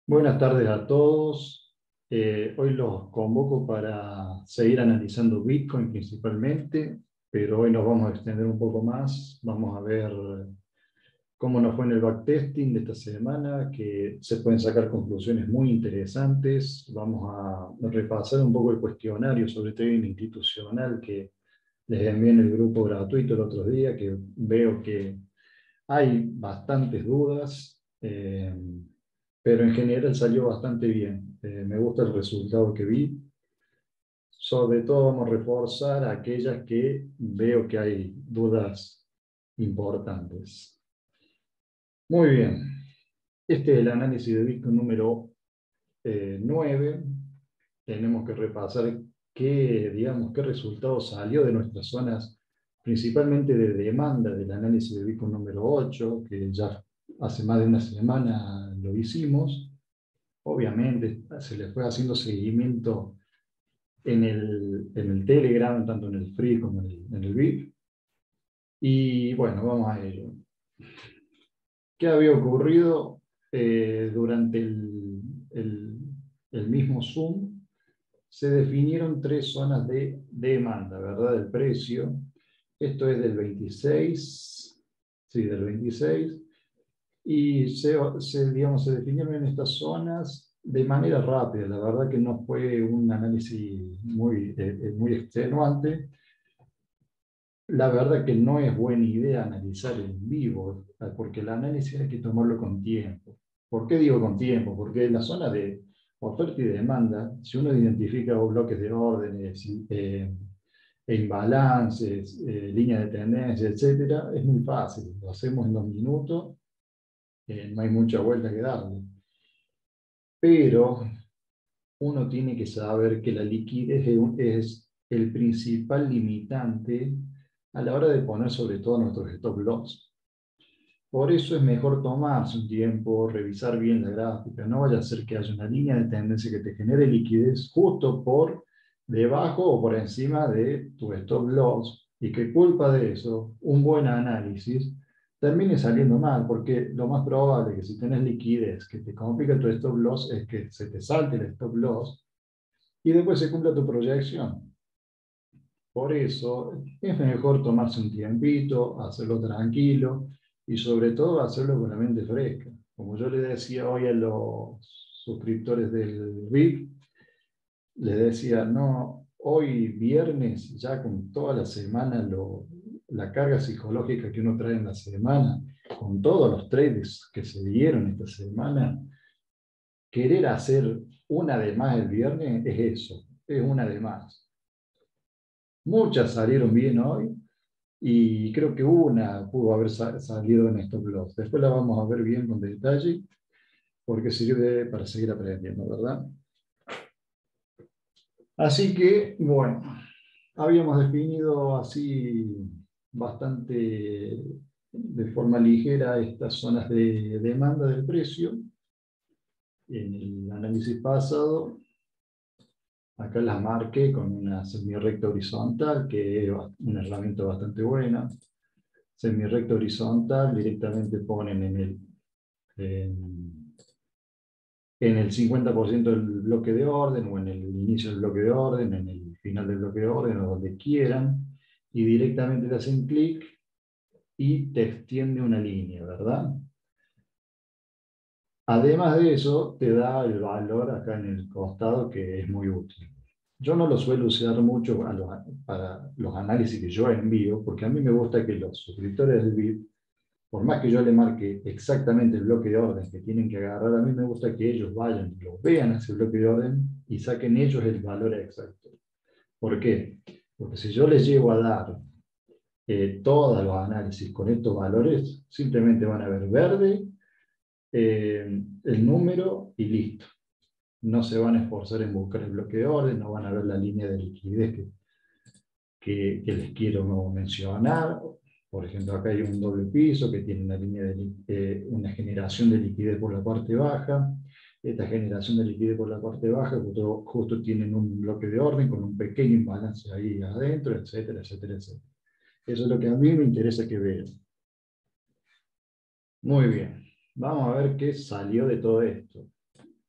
Buenas tardes a todos. Hoy los convoco para seguir analizando Bitcoin principalmente, pero hoy nos vamos a extender un poco más. Vamos a ver cómo nos fue en el backtesting de esta semana, que se pueden sacar conclusiones muy interesantes. Vamos a repasar un poco el cuestionario sobre trading institucional que les envié en el grupo gratuito el otro día, que veo que hay bastantes dudas, pero en general salió bastante bien. Me gusta el resultado que vi. Sobre todo vamos a reforzar aquellas que veo que hay dudas importantes. Muy bien. Este es el análisis de Bitcoin número 9. Tenemos que repasar qué resultado salió de nuestras zonas, principalmente de demanda del análisis de Bitcoin número 8, que ya hace más de una semana lo hicimos. Obviamente se le fue haciendo seguimiento en el Telegram, tanto en el Free como en el VIP. Y bueno, vamos a ello. ¿Qué había ocurrido durante el, el mismo Zoom? Se definieron tres zonas de demanda, ¿verdad? Del precio. Esto es del 26, sí, del 26. Y se definieron en estas zonas de manera rápida. La verdad que no fue un análisis muy extenuante. La verdad que no es buena idea analizar en vivo, porque el análisis hay que tomarlo con tiempo. ¿Por qué digo con tiempo? Porque en la zona de oferta y demanda, si uno identifica bloques de órdenes, imbalances, líneas de tendencia, etcétera, es muy fácil. Lo hacemos en 2 minutos, no hay mucha vuelta que darle. Pero uno tiene que saber que la liquidez es el principal limitante a la hora de poner sobre todo nuestros stop loss. Por eso es mejor tomarse un tiempo, revisar bien la gráfica. No vaya a ser que haya una línea de tendencia que te genere liquidez justo por debajo o por encima de tu stop loss, y que culpa de eso, un buen análisis termine saliendo mal, porque lo más probable es que si tenés liquidez que te complica tu stop loss es que se te salte el stop loss y después se cumpla tu proyección. Por eso es mejor tomarse un tiempito, hacerlo tranquilo y sobre todo hacerlo con la mente fresca. Como yo le decía hoy a los suscriptores del VIP, les decía, no, hoy viernes, ya con toda la semana, la carga psicológica que uno trae en la semana, con todos los trades que se dieron esta semana, querer hacer una de más el viernes es eso, es una de más. Muchas salieron bien hoy y creo que una pudo haber salido en stop loss. Después la vamos a ver bien con detalle porque sirve para seguir aprendiendo, ¿verdad? Así que, bueno, habíamos definido así bastante de forma ligera estas zonas de demanda del precio. En el análisis pasado, acá las marqué con una semi-recta horizontal, que es una herramienta bastante buena. Semi-recta horizontal directamente ponen en, en el 50% del bloque de orden, o en el inicio del bloque de orden, en el final del bloque de orden, o donde quieran, y directamente le hacen clic y te extiende una línea, ¿verdad? Además de eso, te da el valor acá en el costado, que es muy útil. Yo no lo suelo usar mucho para los análisis que yo envío, porque a mí me gusta que los suscriptores del VIP, por más que yo le marque exactamente el bloque de orden que tienen que agarrar, a mí me gusta que ellos vayan, lo vean ese bloque de orden y saquen ellos el valor exacto. ¿Por qué? Porque si yo les llego a dar todos los análisis con estos valores, simplemente van a ver verde, el número y listo. No se van a esforzar en buscar el bloque de orden, no van a ver la línea de liquidez que les quiero mencionar. Por ejemplo, acá hay un doble piso que tiene una línea una generación de liquidez por la parte baja. Esta generación de liquidez por la parte baja justo tienen un bloque de orden con un pequeño imbalance ahí adentro, etcétera, etcétera, etcétera. Eso es lo que a mí me interesa que vean. Muy bien, vamos a ver qué salió de todo esto.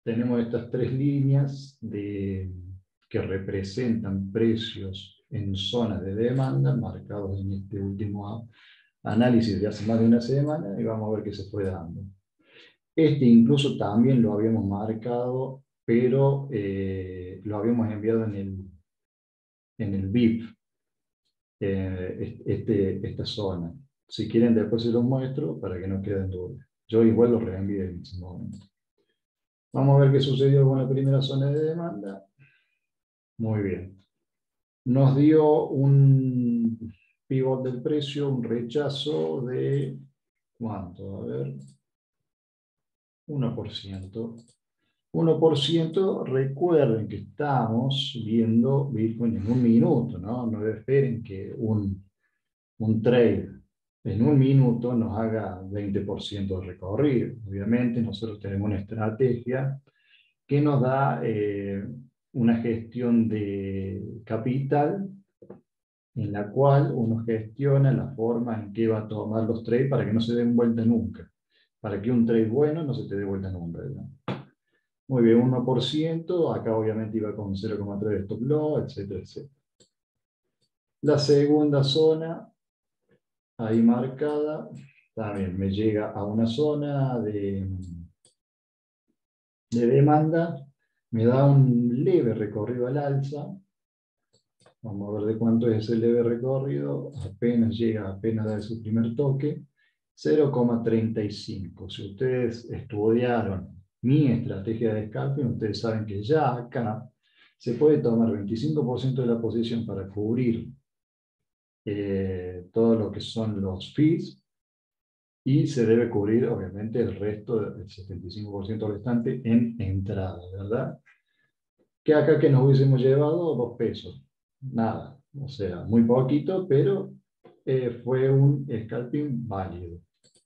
tenemos estas tres líneas que representan precios en zonas de demanda, marcados en este último análisis de hace más de una semana, y vamos a ver qué se fue dando. Este incluso también lo habíamos marcado, pero lo habíamos enviado en el BIP, esta zona. Si quieren después se los muestro para que no queden dudas. Yo igual lo reenvié en ese momento. Vamos a ver qué sucedió con la primera zona de demanda. Muy bien. Nos dio un pivot del precio, un rechazo de, ¿cuánto? A ver, 1%. 1%, recuerden que estamos viendo Bitcoin en un minuto, ¿no? No esperen que un trade en un minuto nos haga 20% de recorrido. Obviamente nosotros tenemos una estrategia que nos da una gestión de capital en la cual uno gestiona la forma en que va a tomar los trades para que no se den vuelta nunca. Para que un trade bueno no se te dé vuelta nunca, ¿verdad? Muy bien, 1%, acá obviamente iba con 0,3 de stop loss, etcétera, etcétera. La segunda zona, ahí marcada, también me llega a una zona de demanda, me da un leve recorrido al alza. Vamos a ver de cuánto es ese leve recorrido, apenas llega, apenas da su primer toque, 0,35. Si ustedes estudiaron mi estrategia de scalping, ustedes saben que ya acá se puede tomar 25% de la posición para cubrir todo lo que son los fees, y se debe cubrir, obviamente, el resto del 75% restante en entrada, ¿verdad? Que acá que nos hubiésemos llevado 2 pesos. Nada, o sea, muy poquito, pero fue un scalping válido.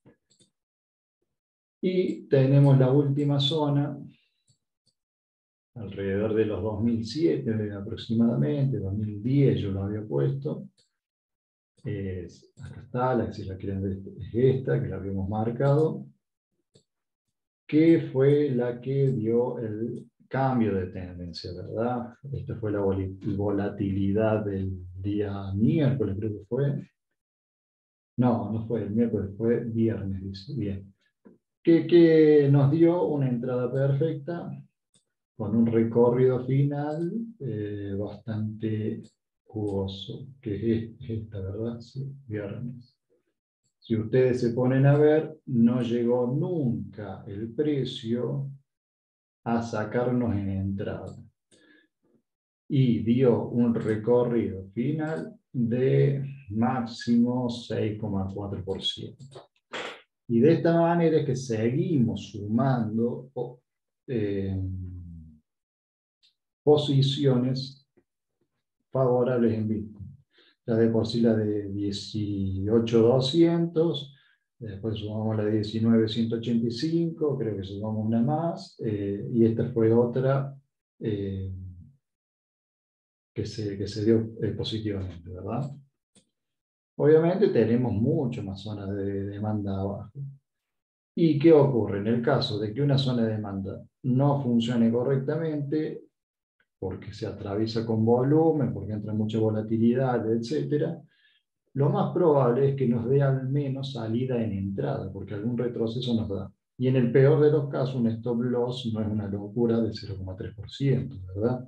Y tenemos la última zona, alrededor de los 2007 aproximadamente, 2010 yo lo había puesto. Acá está, si la quieren ver, es esta, que la habíamos marcado, que fue la que dio el cambio de tendencia, ¿verdad? Esta fue la volatilidad del día miércoles, creo que fue. No, no fue el miércoles, fue viernes, dice. Bien. Que nos dio una entrada perfecta, con un recorrido final bastante jugoso, que es esta, ¿verdad? Sí, viernes. Si ustedes se ponen a ver, no llegó nunca el precio a sacarnos en entrada. Y dio un recorrido final de máximo 6,4%. Y de esta manera es que seguimos sumando posiciones favorables en Bitcoin. La de por sí la de 18.200, después sumamos la de 19.185, creo que sumamos una más, y esta fue otra que se dio positivamente, ¿verdad? Obviamente tenemos mucho más zonas de demanda abajo. ¿Y qué ocurre? En el caso de que una zona de demanda no funcione correctamente, porque se atraviesa con volumen, porque entra mucha volatilidad, etc., lo más probable es que nos dé al menos salida en entrada, porque algún retroceso nos da. Y en el peor de los casos, un stop loss no es una locura de 0,3%, ¿verdad?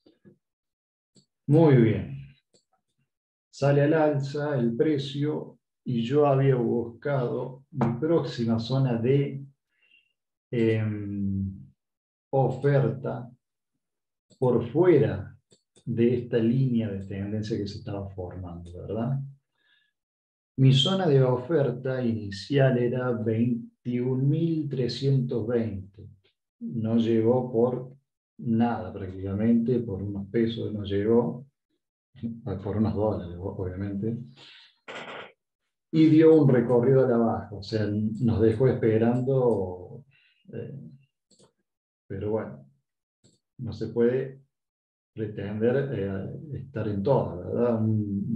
Muy bien. Sale al alza el precio y yo había buscado mi próxima zona de oferta por fuera de esta línea de tendencia que se estaba formando, ¿verdad? Mi zona de oferta inicial era 21.320. No llegó por nada prácticamente, por unos pesos no llegó, por unos dólares obviamente. Y dio un recorrido a la baja, o sea, nos dejó esperando, pero bueno, no se puede pretender estar en todas, ¿verdad? Un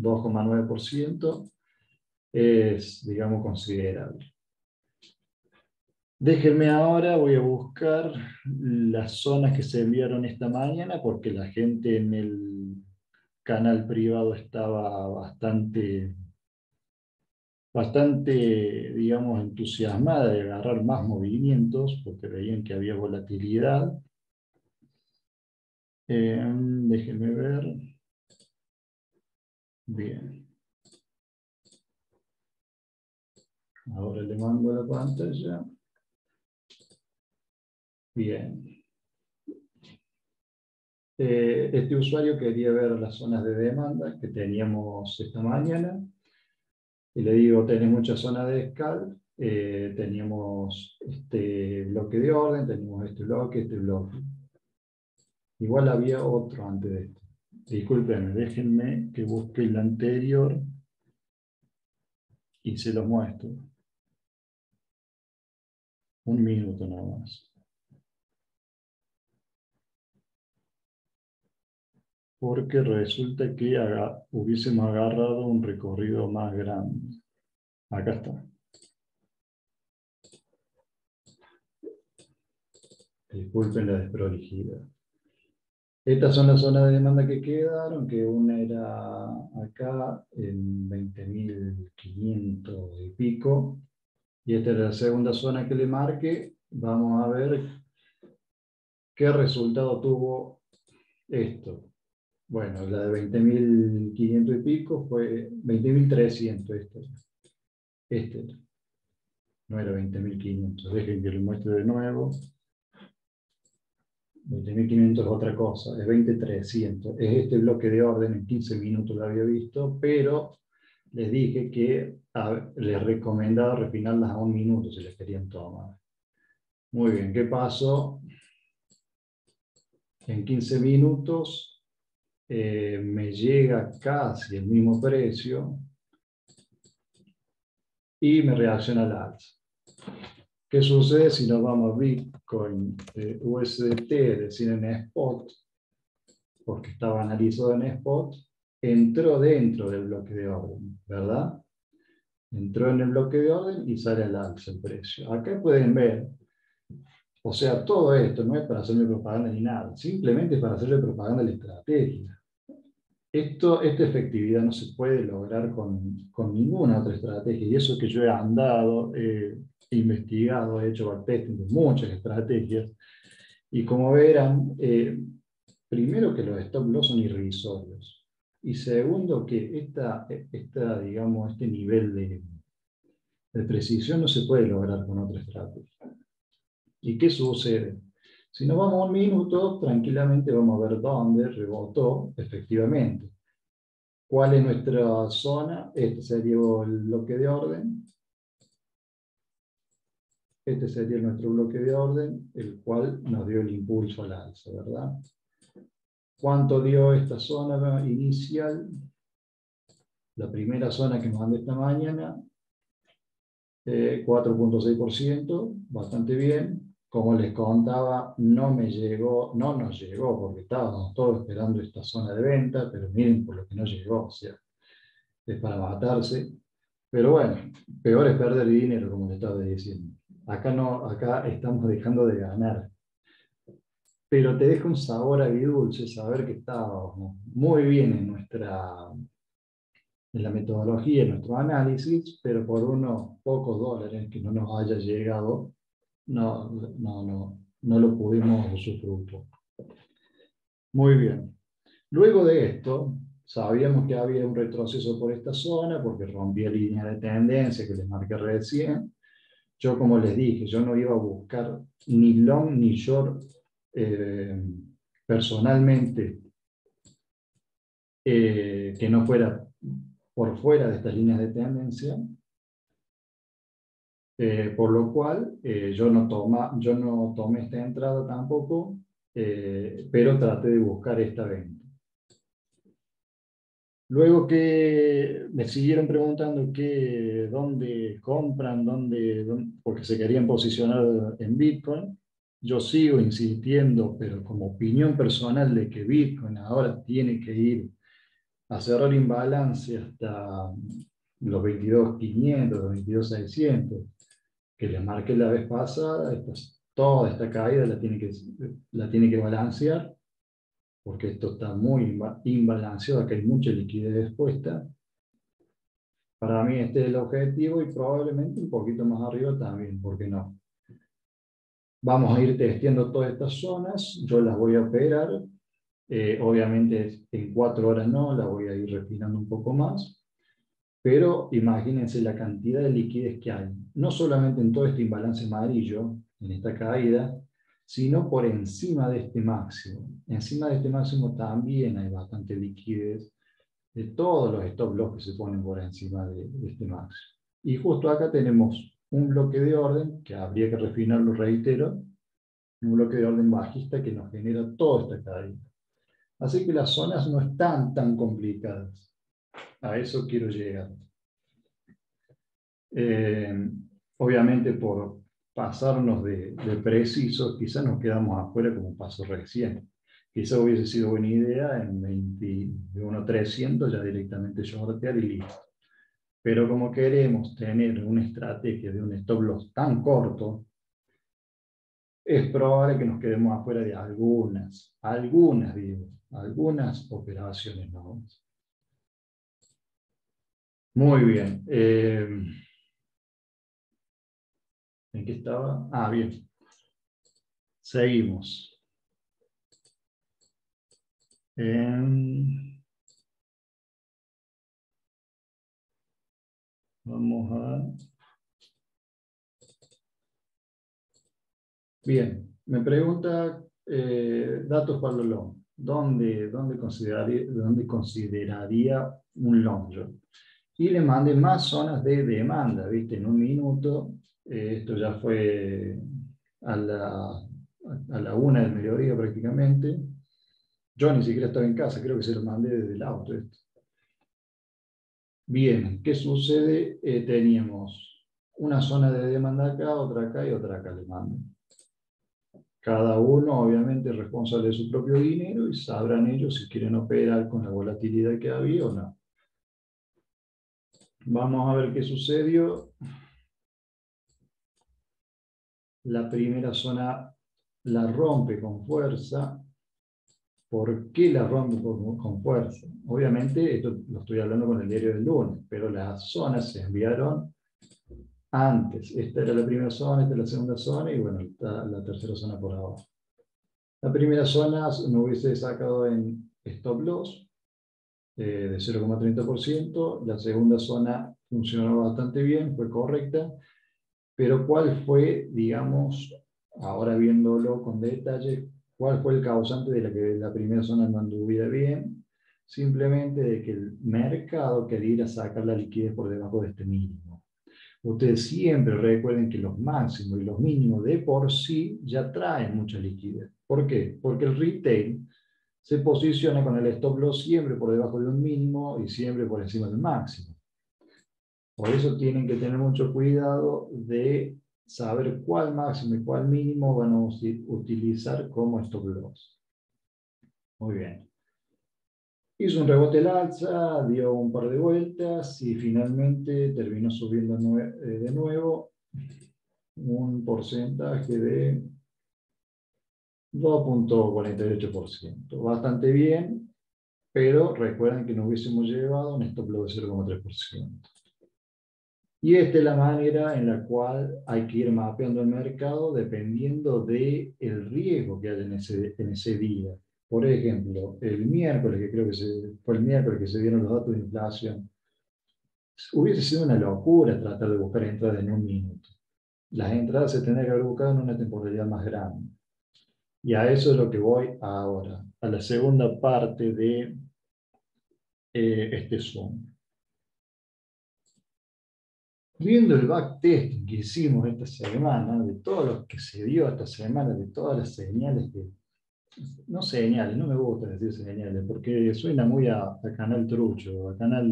2,9% es, digamos, considerable. Déjenme ahora, voy a buscar las zonas que se enviaron esta mañana porque la gente en el canal privado estaba bastante, digamos, entusiasmada de agarrar más movimientos porque veían que había volatilidad. Déjenme ver. Bien. Ahora le mando la pantalla. Bien. Este usuario quería ver las zonas de demanda que teníamos esta mañana. Y le digo, tenés muchas zonas de escala. Teníamos este bloque de orden, teníamos este bloque, este bloque. Igual había otro antes de esto. Discúlpenme, déjenme que busque el anterior y se lo muestro. Un minuto nada más. Porque resulta que hubiésemos agarrado un recorrido más grande. Acá está. Disculpen la desprolijidad. Estas son las zonas de demanda que quedaron, que una era acá en 20.500 y pico, y esta era la segunda zona que le marqué. Vamos a ver qué resultado tuvo esto. Bueno, la de 20.500 y pico fue 20.300. Este no era 20.500. Dejen que lo muestre de nuevo. 20.500 es otra cosa, es 20.300. Es este bloque de orden, en 15 minutos lo había visto, pero les dije que les recomendaba refinarlas a 1 minuto si les querían tomar. Muy bien, ¿qué pasó? En 15 minutos me llega casi el mismo precio y me reacciona al alza. ¿Qué sucede si nos vamos a Bitcoin USDT, es decir, en spot? Porque estaba analizado en spot, entró dentro del bloque de orden, ¿verdad? Entró en el bloque de orden y sale al alza el precio. Acá pueden ver, o sea, todo esto no es para hacerle propaganda ni nada, simplemente es para hacerle propaganda a la estrategia. Esta efectividad no se puede lograr con ninguna otra estrategia, y eso que yo he andado, he investigado, he hecho backtesting de muchas estrategias, y como verán, primero que los stop loss son irrisorios, y segundo que digamos, este nivel de precisión no se puede lograr con otra estrategia. ¿Y qué sucede? Si nos vamos a 1 minuto, tranquilamente vamos a ver dónde rebotó efectivamente. ¿Cuál es nuestra zona? Este sería el bloque de orden. Este sería nuestro bloque de orden, el cual nos dio el impulso al alza, ¿verdad? ¿Cuánto dio esta zona inicial? La primera zona que nos mandé esta mañana, 4.6%, bastante bien. Como les contaba, no nos llegó, porque estábamos todos esperando esta zona de venta, pero miren por lo que no llegó, o sea, es para matarse. Pero bueno, peor es perder dinero, como le estaba diciendo. Acá no, acá estamos dejando de ganar. Pero te deja un sabor agridulce saber que estábamos muy bien en la metodología, en nuestro análisis, pero por unos pocos dólares que no nos haya llegado, no lo pudimos usufructuar. Muy bien. Luego de esto, sabíamos que había un retroceso por esta zona, porque rompía línea de tendencia que les marqué recién. Yo, como les dije, yo no iba a buscar ni long ni short personalmente, que no fuera por fuera de estas líneas de tendencia, por lo cual yo no tomé esta entrada tampoco, pero traté de buscar esta venta. Luego que me siguieron preguntando dónde compran, porque se querían posicionar en Bitcoin, yo sigo insistiendo, pero como opinión personal, de que Bitcoin ahora tiene que ir a cerrar imbalance hasta los 22.500, los 22.600. que les marqué la vez pasada, toda esta caída la tiene que balancear, porque esto está muy imbalanceado, acá hay mucha liquidez expuesta. Para mí este es el objetivo y probablemente un poquito más arriba también, ¿por qué no? Vamos a ir testeando todas estas zonas, yo las voy a operar, obviamente en 4 horas no, las voy a ir refinando un poco más, pero imagínense la cantidad de liquidez que hay, no solamente en todo este imbalance amarillo, en esta caída, sino por encima de este máximo. Encima de este máximo también hay bastante liquidez de todos los stop loss que se ponen por encima de este máximo. Y justo acá tenemos un bloque de orden, que habría que refinarlo, reitero, un bloque de orden bajista que nos genera toda esta caída. Así que las zonas no están tan complicadas. A eso quiero llegar. Obviamente por pasarnos de precisos, quizás nos quedamos afuera como pasó recién. Quizás hubiese sido buena idea en 21.300 ya directamente shortear y listo. Pero como queremos tener una estrategia de un stop loss tan corto, es probable que nos quedemos afuera de algunas operaciones, ¿no? Muy bien. ¿En qué estaba? Ah, bien. Seguimos. Vamos a... Bien. Me pregunta datos para los long. ¿Dónde consideraría un long yo? Y le mandé más zonas de demanda, ¿viste? En un minuto. Esto ya fue a la 1 del mediodía prácticamente. Yo ni siquiera estaba en casa, creo que se lo mandé desde el auto esto. Bien, ¿qué sucede? Teníamos una zona de demanda acá y otra acá le mando. Cada uno obviamente es responsable de su propio dinero y sabrán ellos si quieren operar con la volatilidad que había o no. Vamos a ver qué sucedió. La primera zona la rompe con fuerza. ¿Por qué la rompe con fuerza? Obviamente, esto lo estoy hablando con el diario del lunes, pero las zonas se enviaron antes. Esta era la primera zona, esta es la segunda zona y bueno, está la tercera zona por abajo. La primera zona me hubiese sacado en stop loss de 0,30%. La segunda zona funcionó bastante bien, fue correcta. Pero ¿cuál fue, digamos, ahora viéndolo con detalle, cuál fue el causante de que la primera zona no anduviera bien? Simplemente de que el mercado quería ir a sacar la liquidez por debajo de este mínimo. Ustedes siempre recuerden que los máximos y los mínimos de por sí ya traen mucha liquidez. ¿Por qué? Porque el retail se posiciona con el stop loss siempre por debajo de un mínimo y siempre por encima del máximo. Por eso tienen que tener mucho cuidado de saber cuál máximo y cuál mínimo van a utilizar como stop loss. Muy bien. Hizo un rebote al alza, dio un par de vueltas y finalmente terminó subiendo de nuevo un porcentaje de 2,48%. Bastante bien, pero recuerden que nos hubiésemos llevado un stop loss de 0,3%. Y esta es la manera en la cual hay que ir mapeando el mercado dependiendo del riesgo que haya en ese día. Por ejemplo, el miércoles, que creo que fue el miércoles que se dieron los datos de inflación, hubiese sido una locura tratar de buscar entradas en un minuto. Las entradas se tendrían que haber buscado en una temporalidad más grande. Y a eso es lo que voy ahora, a la segunda parte de este Zoom. Viendo el backtesting que hicimos esta semana, de todo lo que se dio esta semana, de todas las señales no señales, no me gusta decir señales, porque suena muy a canal trucho, a canal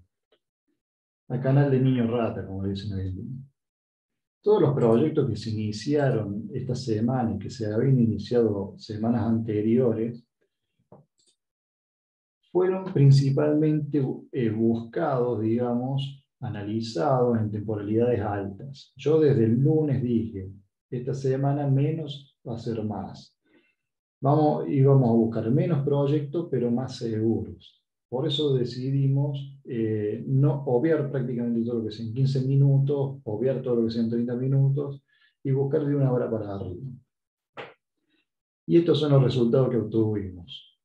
de niño rata, como dicen hoy. Todos los proyectos que se iniciaron esta semana y que se habían iniciado semanas anteriores, fueron principalmente buscados, digamos, analizados en temporalidades altas. Yo desde el lunes dije, esta semana menos va a ser más. Íbamos a buscar menos proyectos, pero más seguros. Por eso decidimos no obviar prácticamente todo lo que sea en 15 minutos, obviar todo lo que sea en 30 minutos y buscar de una hora para arriba. Y estos son los resultados que obtuvimos.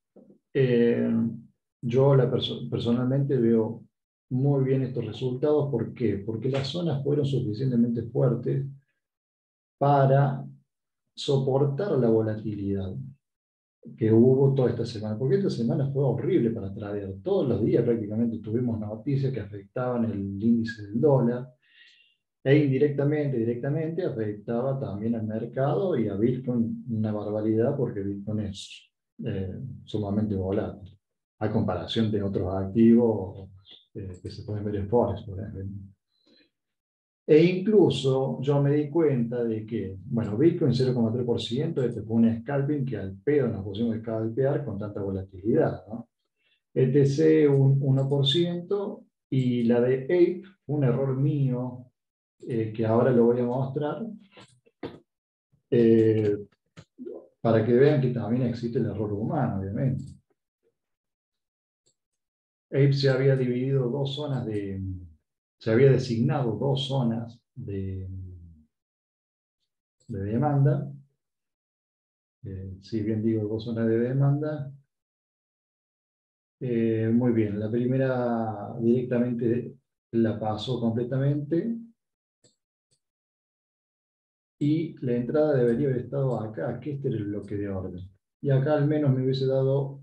Yo personalmente veo muy bien estos resultados. ¿Por qué? Porque las zonas fueron suficientemente fuertes para soportar la volatilidad que hubo toda esta semana, porque esta semana fue horrible para tradear. Todos los días prácticamente tuvimos noticias que afectaban el índice del dólar, e indirectamente, directamente afectaba también al mercado y a Bitcoin una barbaridad, porque Bitcoin es sumamente volátil, a comparación de otros activos que se pueden ver en Forex, por ejemplo. E incluso yo me di cuenta de que, bueno, Bitcoin 0,3%, este fue un scalping que al pedo nos pusimos a scalpear con tanta volatilidad, ¿no? ETC un 1%, y la de Ape, un error mío, que ahora lo voy a mostrar, eh, para que vean que también existe el error humano, obviamente. Ape se había dividido dos zonas se había designado dos zonas de demanda. Si bien digo dos zonas de demanda, muy bien. La primera directamente la pasó completamente, y la entrada debería haber estado acá, que este era el bloque de orden. Y acá al menos me hubiese dado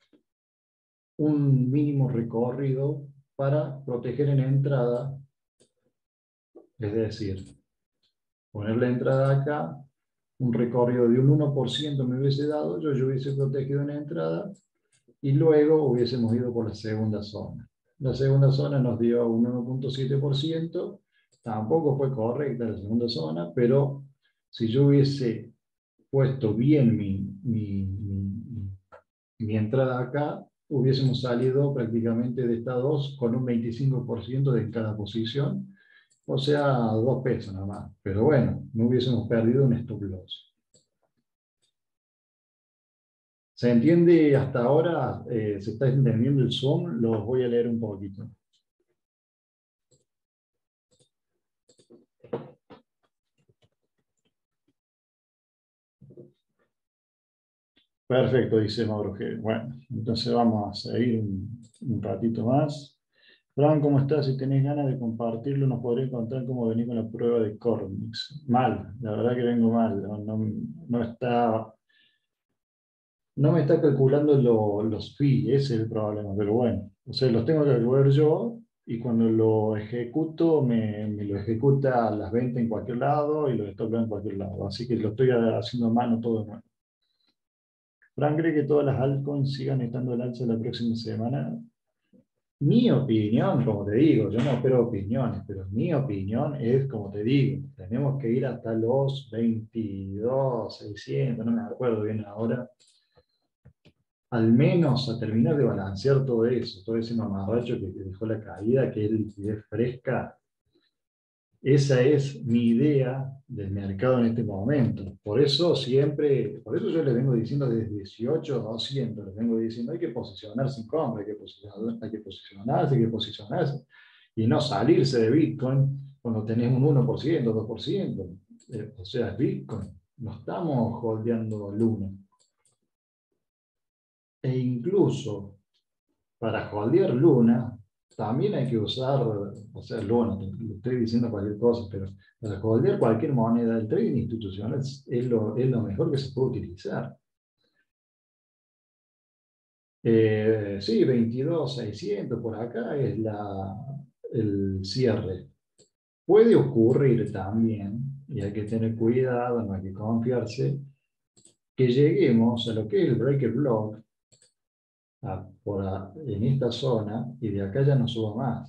un mínimo recorrido para proteger en entrada, es decir, poner la entrada acá, un recorrido de un 1% me hubiese dado, yo hubiese protegido en entrada, y luego hubiésemos ido por la segunda zona. La segunda zona nos dio un 1,7%, tampoco fue correcta la segunda zona, pero si yo hubiese puesto bien mi entrada acá, hubiésemos salido prácticamente de estas dos con un 25% de cada posición, o sea, 2 pesos nada más. Pero bueno, no hubiésemos perdido un stop loss. ¿Se entiende hasta ahora? ¿Se está entendiendo el Zoom? Los voy a leer un poquito. Perfecto, dice Mauro G. Bueno, entonces vamos a seguir un ratito más. Fran, ¿cómo estás? Si tenés ganas de compartirlo, nos podréis contar cómo venís con la prueba de Cornix. Mal, la verdad que vengo mal. No me está calculando los fees, ese es el problema, pero bueno. O sea, los tengo que calcular yo, y cuando lo ejecuto, me lo ejecuta las ventas en cualquier lado y los stop loss en cualquier lado. Así que lo estoy haciendo a mano todo de nuevo. Fran, ¿cree que todas las altcoins sigan estando al alza la próxima semana? Mi opinión, como te digo, yo no espero opiniones, pero mi opinión es, como te digo, tenemos que ir hasta los 22.600, no me acuerdo bien ahora, al menos a terminar de balancear todo eso, todo ese mamarracho que dejó la caída, que es liquidez fresca. Esa es mi idea del mercado en este momento. Por eso yo les vengo diciendo desde 18.200, les vengo diciendo hay que posicionarse en compra, hay que posicionarse, y no salirse de Bitcoin cuando tenés un 1%, 2%. O sea, es Bitcoin. No estamos holdeando Luna. E incluso para holdear Luna, también hay que usar, o sea, Luna, le estoy diciendo cualquier cosa, pero para holdear cualquier moneda, el trading institucional es lo mejor que se puede utilizar. Sí, 22.600 por acá es el cierre. Puede ocurrir también, y hay que tener cuidado, no hay que confiarse, que lleguemos a lo que es el breaker block, en esta zona, y de acá ya no suba más.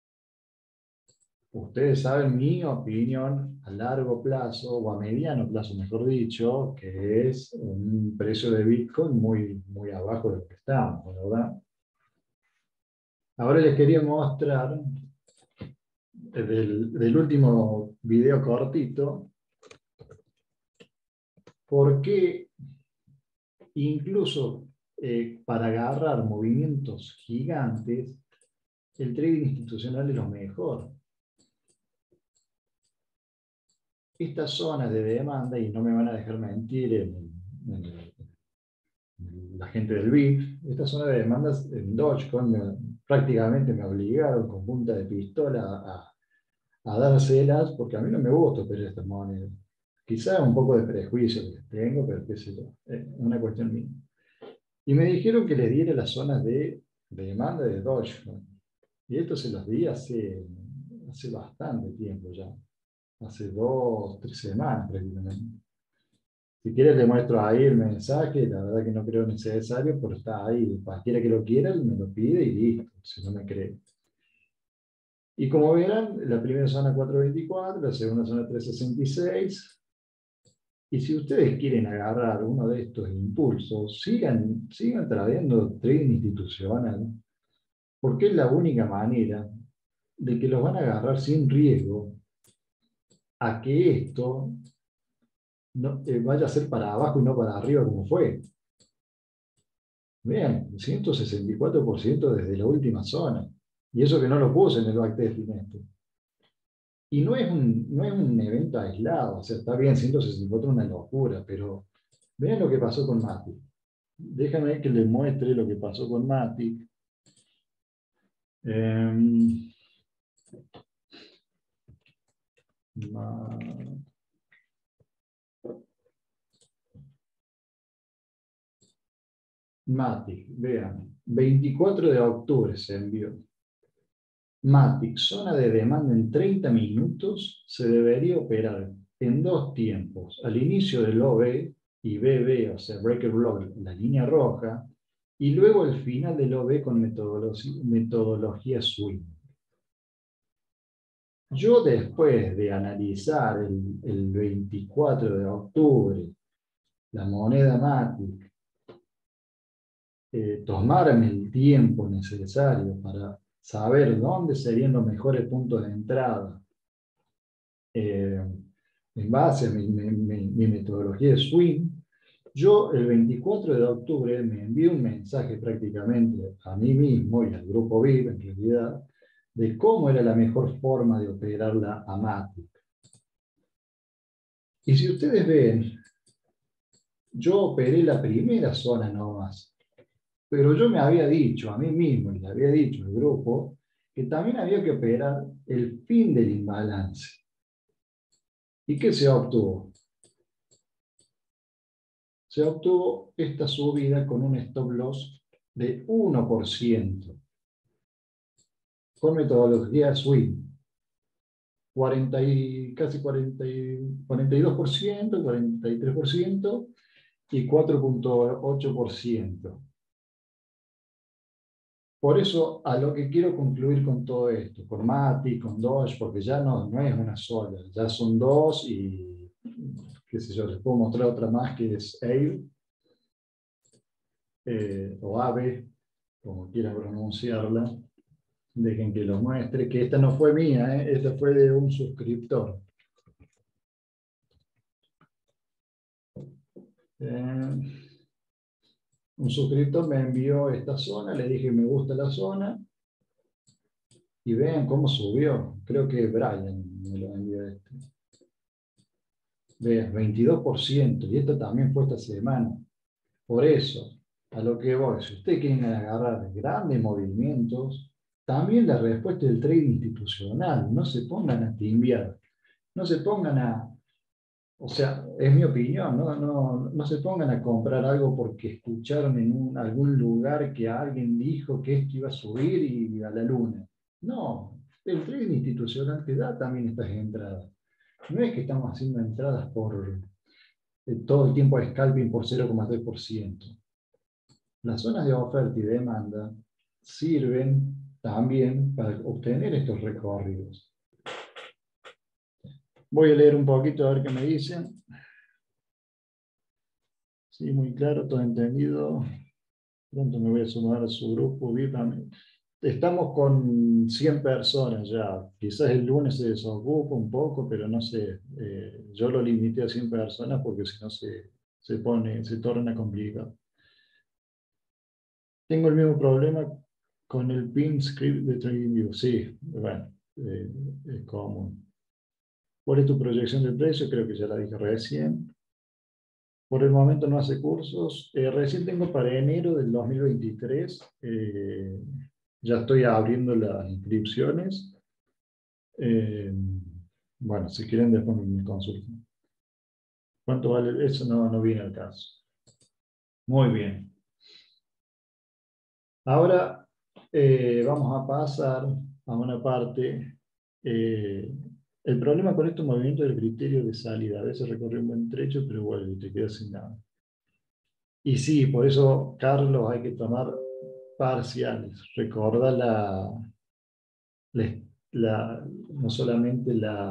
Ustedes saben mi opinión a largo plazo, o a mediano plazo, mejor dicho, que es un precio de Bitcoin muy, muy abajo de lo que estamos, ¿verdad? Ahora les quería mostrar del último video cortito, porque incluso para agarrar movimientos gigantes, el trading institucional es lo mejor. Estas zonas de demanda, y no me van a dejar mentir la gente del BIF, estas zonas de demandas en Dogecoin prácticamente me obligaron con punta de pistola a dárselas, porque a mí no me gusta operar estas monedas. Quizá un poco de prejuicio que tengo, pero qué sé yo, es una cuestión mía. Y me dijeron que les diera las zonas de demanda de Dogecoin. Y esto se los di hace bastante tiempo ya. Hace 2, 3 semanas prácticamente. Si quieres le muestro ahí el mensaje, la verdad que no creo necesario, pero está ahí. Cualquiera que lo quiera me lo pide y listo, si no me cree. Y como verán, la primera zona 424, la segunda zona 366. Y si ustedes quieren agarrar uno de estos impulsos, sigan trayendo trading institucional, porque es la única manera de que los van a agarrar sin riesgo a que esto no, vaya a ser para abajo y no para arriba como fue. Vean, 164% desde la última zona. Y eso que no lo puse en el backtesting esto. Y no es un evento aislado, o sea, está bien, 164 es una locura, pero vean lo que pasó con Matic. Déjame que les muestre lo que pasó con Matic. Matic, vean, 24 de octubre se envió. Matic, zona de demanda en 30 minutos, se debería operar en dos tiempos. Al inicio del OB y BB, o sea, Breaker Block, la línea roja, y luego al final del OB con metodología swing. Yo después de analizar el 24 de octubre la moneda Matic, tomarme el tiempo necesario para saber dónde serían los mejores puntos de entrada, en base a mi metodología de swing, yo el 24 de octubre me envié un mensaje prácticamente a mí mismo y al grupo VIP en realidad, de cómo era la mejor forma de operar la Matic. Y si ustedes ven, yo operé la primera zona nomás, pero yo me había dicho a mí mismo y le había dicho al grupo que también había que operar el fin del imbalance. ¿Y qué se obtuvo? Se obtuvo esta subida con un stop loss de 1%, con metodología swing. 40 y, casi 42%, 43% y 4,8%. Por eso, a lo que quiero concluir con todo esto, con Matic, con Doge, porque ya no es una sola, ya son dos y, qué sé yo, les puedo mostrar otra más que es AVE, o AVE, como quieran pronunciarla. Dejen que lo muestre, que esta no fue mía, esta fue de un suscriptor. Un suscriptor me envió esta zona, le dije me gusta la zona, y vean cómo subió. Creo que Brian me lo envió este. Vean, 22%, y esto también fue esta semana. Por eso, a lo que voy, si ustedes quieren agarrar grandes movimientos, también la respuesta del trading institucional, no se pongan a timbiar, no se pongan a, o sea, es mi opinión, no se pongan a comprar algo porque escucharon en algún lugar que alguien dijo que esto iba a subir y a la luna. No, el trading institucional te da también estas entradas. No es que estamos haciendo entradas por todo el tiempo de scalping por 0,3%. Las zonas de oferta y demanda sirven también para obtener estos recorridos. Voy a leer un poquito a ver qué me dicen. Sí, muy claro, todo entendido. Pronto me voy a sumar a su grupo VIP. Estamos con 100 personas ya. Quizás el lunes se desocupa un poco, pero no sé. Yo lo limité a 100 personas porque si no se torna complicado. Tengo el mismo problema con el pin script de TradingView. Sí, bueno, es común. ¿Cuál es tu proyección de precio? Creo que ya la dije recién. Por el momento no hace cursos. Recién tengo para enero del 2023. Ya estoy abriendo las inscripciones. Eh, bueno, si quieren después me consultan. ¿Cuánto vale? Eso no viene al caso. Muy bien. Ahora vamos a pasar a una parte. eh, el problema con estos movimientos es el criterio de salida. A veces recorre un buen trecho, pero vuelve y te quedas sin nada. Y sí, por eso, Carlos, hay que tomar parciales. Recuerda la- no solamente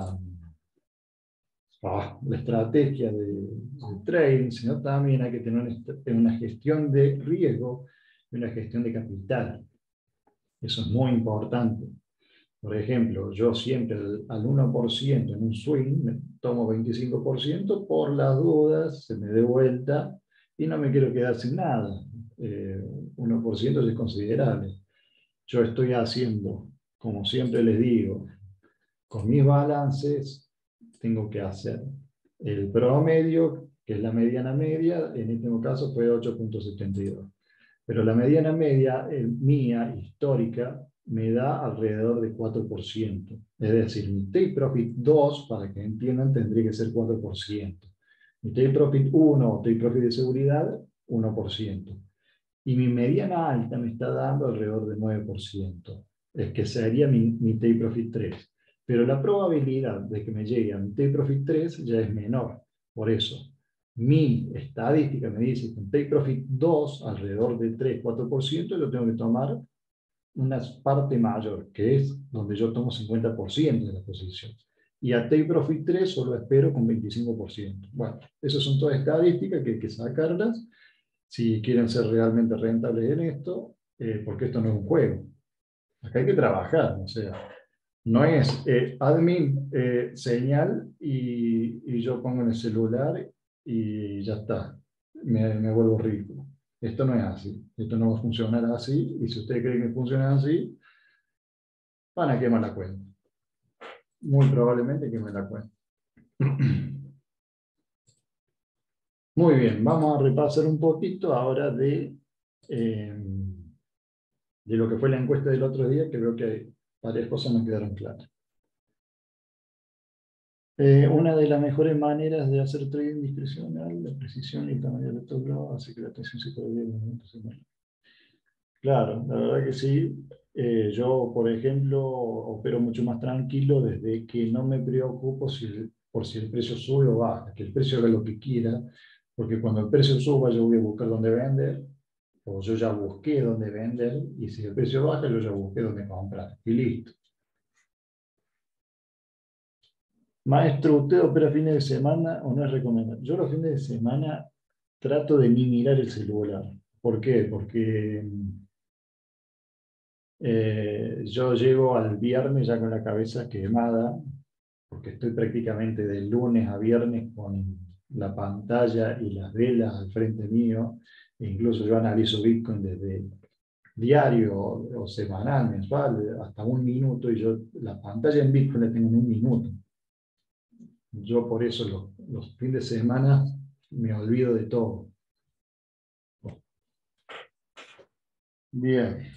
la estrategia de trading, sino también hay que tener una gestión de riesgo y una gestión de capital. Eso es muy importante. Por ejemplo, yo siempre al 1% en un swing me tomo 25% por las dudas, se me dé vuelta y no me quiero quedar sin nada. 1% es considerable. Yo estoy haciendo, como siempre les digo, con mis balances, tengo que hacer el promedio, que es la mediana media, en este caso fue 8,72. Pero la mediana media mía, histórica, me da alrededor de 4%. Es decir, mi take profit 2, para que entiendan, tendría que ser 4%. Mi take profit 1 o take profit de seguridad, 1%. Y mi mediana alta me está dando alrededor de 9%. Es que sería mi take profit 3. Pero la probabilidad de que me llegue a mi take profit 3 ya es menor. Por eso, mi estadística me dice que un take profit 2, alrededor de 3-4%, lo tengo que tomar una parte mayor, que es donde yo tomo 50% de la posición. Y a take profit 3 solo espero con 25%. Bueno, esas son todas estadísticas que hay que sacarlas si quieren ser realmente rentables en esto, porque esto no es un juego. Acá hay que trabajar, o sea, no es admin señal y yo pongo en el celular y ya está, me vuelvo rico. Esto no es así, esto no va a funcionar así y si ustedes creen que funciona así, van a quemar la cuenta. Muy probablemente quemen la cuenta. Muy bien, vamos a repasar un poquito ahora de lo que fue la encuesta del otro día, que veo que varias cosas me quedaron claras. Una de las mejores maneras de hacer trading discrecional, la precisión y el tamaño del stop loss hace que la atención se pueda ver en momentos similares. Claro, la verdad que sí. Yo, por ejemplo, opero mucho más tranquilo desde que no me preocupo por si el precio sube o baja, que el precio haga lo que quiera, porque cuando el precio suba yo voy a buscar dónde vender, o yo ya busqué dónde vender, y si el precio baja yo ya busqué dónde comprar, y listo. Maestro, ¿usted opera fines de semana o no es recomendable? Yo los fines de semana trato de ni mirar el celular. ¿Por qué? Porque yo llego al viernes ya con la cabeza quemada, porque estoy prácticamente de lunes a viernes con la pantalla y las velas al frente mío. E incluso yo analizo Bitcoin desde diario o semanal, mensual, hasta un minuto, y yo la pantalla en Bitcoin la tengo en un minuto. Yo por eso los fines de semana me olvido de todo. Bien,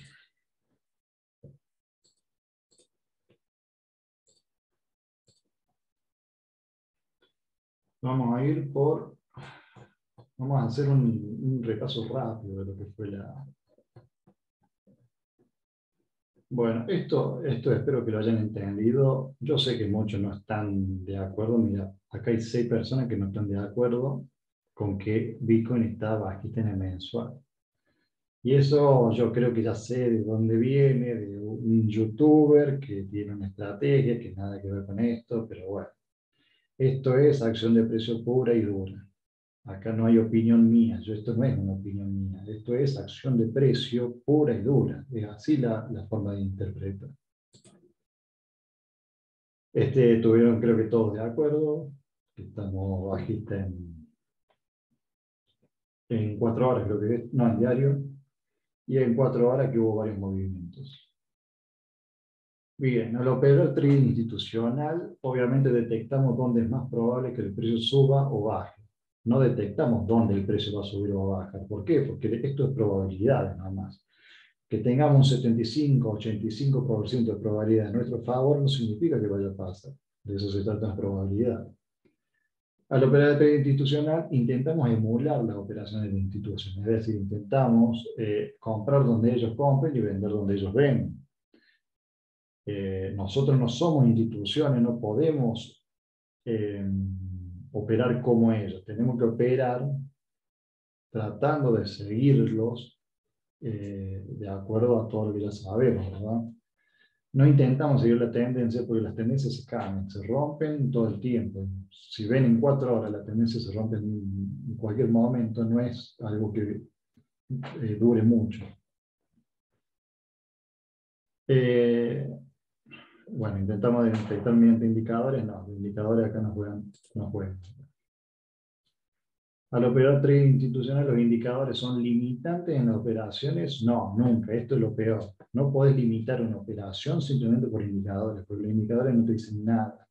vamos a ir vamos a hacer un repaso rápido de lo que fue la... Bueno, esto espero que lo hayan entendido. Yo sé que muchos no están de acuerdo. Mira, acá hay 6 personas que no están de acuerdo con que Bitcoin está bajista en el mensual. Y eso yo creo que ya sé de dónde viene, de un youtuber que tiene una estrategia que nada que ver con esto, pero bueno, esto es acción de precio pura y dura. Acá no hay opinión mía, esto no es una opinión mía, esto es acción de precio pura y dura. Es así la forma de interpretar. Estuvieron creo que todos de acuerdo, que estamos bajistas en 4 horas, creo que es, no, en diario, y en 4 horas que hubo varios movimientos. Bien, al operar el trading institucional, obviamente detectamos dónde es más probable que el precio suba o baje. No detectamos dónde el precio va a subir o va a bajar. ¿Por qué? Porque esto es probabilidades nada más. Que tengamos un 75-85% de probabilidad a nuestro favor no significa que vaya a pasar. De eso se trata la probabilidad. Al operar el trading institucional, intentamos emular las operaciones de instituciones. Es decir, intentamos comprar donde ellos compren y vender donde ellos venden. Nosotros no somos instituciones, no podemos operar como ellos. Tenemos que operar tratando de seguirlos de acuerdo a todo lo que ya sabemos, ¿verdad? No intentamos seguir la tendencia porque las tendencias se cambian, se rompen todo el tiempo. Si ven en 4 horas la tendencia se rompe en cualquier momento, no es algo que dure mucho. Bueno, intentamos detectar mediante indicadores, no, los indicadores acá no juegan. Al operar trading institucional, los indicadores son limitantes en las operaciones. No, nunca. Esto es lo peor. No podés limitar una operación simplemente por indicadores, porque los indicadores no te dicen nada.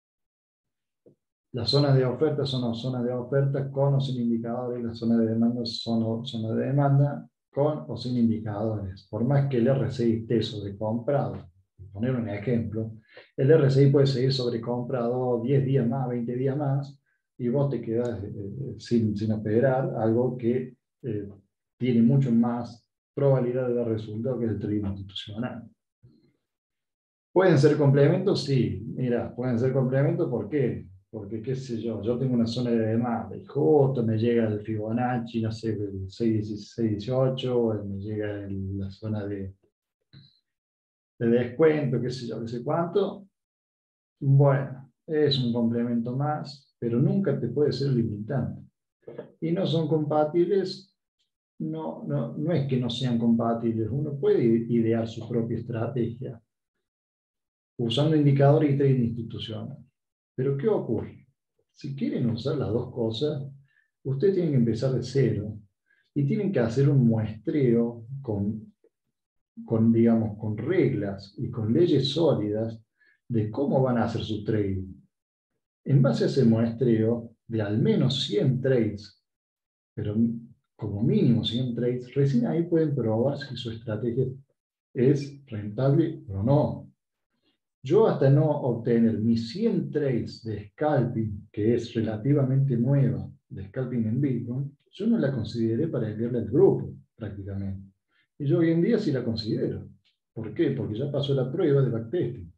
Las zonas de oferta son zonas de oferta con o sin indicadores. Las zonas de demanda son zonas de demanda con o sin indicadores. Por más que el RSI esté sobrecomprado, por poner un ejemplo, el RSI puede seguir sobrecomprado 10 días más, 20 días más, y vos te quedás sin operar, algo que tiene mucho más probabilidad de dar resultado que el trading institucional. ¿Pueden ser complementos? Sí, mira, pueden ser complementos, ¿por qué? Porque, qué sé yo tengo una zona de demanda, y justo me llega el Fibonacci, no sé, el 6.18, me llega la zona de descuento, qué sé yo, qué sé cuánto. Bueno, es un complemento más, pero nunca te puede ser limitante. Y no son compatibles, no es que no sean compatibles, uno puede idear su propia estrategia usando indicadores y trading institucional. Pero ¿qué ocurre? Si quieren usar las dos cosas, ustedes tienen que empezar de cero y tienen que hacer un muestreo digamos, con reglas y con leyes sólidas de cómo van a hacer su trading. En base a ese muestreo de al menos 100 trades, pero como mínimo 100 trades, recién ahí pueden probar si su estrategia es rentable o no. Yo hasta no obtener mis 100 trades de scalping, que es relativamente nueva, de scalping en Bitcoin, yo no la consideré para enviarle al grupo, prácticamente. Y yo hoy en día sí la considero. ¿Por qué? Porque ya pasó la prueba de backtesting.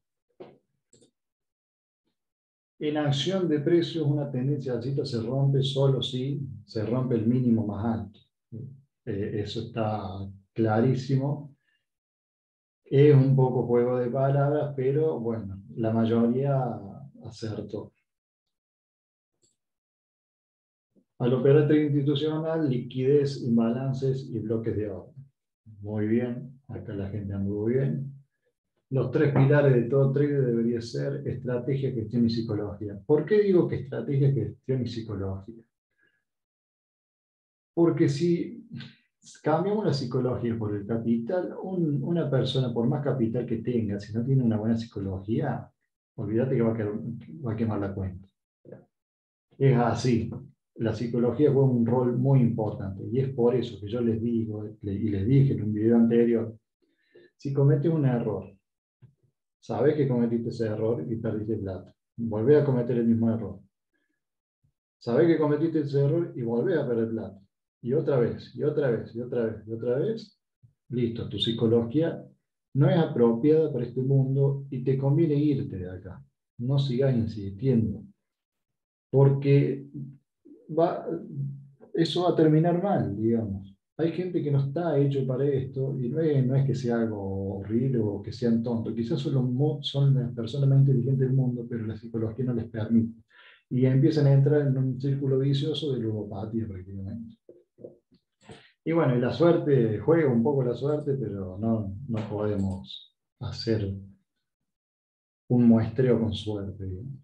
En acción de precios, una tendencia alcista se rompe solo si se rompe el mínimo más alto. Eso está clarísimo. Es un poco juego de palabras, pero bueno, la mayoría acertó. Al operar trading institucional, liquidez, imbalances y bloques de orden. Muy bien, acá la gente anduvo bien. Los 3 pilares de todo trader debería ser estrategia, gestión y psicología. ¿Por qué digo que estrategia, gestión y psicología? Porque si cambiamos la psicología por el capital, una persona, por más capital que tenga, si no tiene una buena psicología, olvídate que va a quemar la cuenta. Es así. La psicología juega un rol muy importante y es por eso que yo les digo y les dije en un video anterior, si cometes un error, sabes que cometiste ese error y perdiste plata, volvés a cometer el mismo error. Sabés que cometiste ese error y volvés a perder plata. Y otra vez, y otra vez, y otra vez, y otra vez, listo, tu psicología no es apropiada para este mundo y te conviene irte de acá. No sigas insistiendo. Porque eso va a terminar mal, digamos. Hay gente que no está hecho para esto y no es que sea algo horrible o que sean tontos. Quizás son las personas más inteligentes del mundo, pero la psicología no les permite. y empiezan a entrar en un círculo vicioso de ludopatía prácticamente. Y bueno, y la suerte, juega un poco la suerte, pero no podemos hacer un muestreo con suerte, digamos.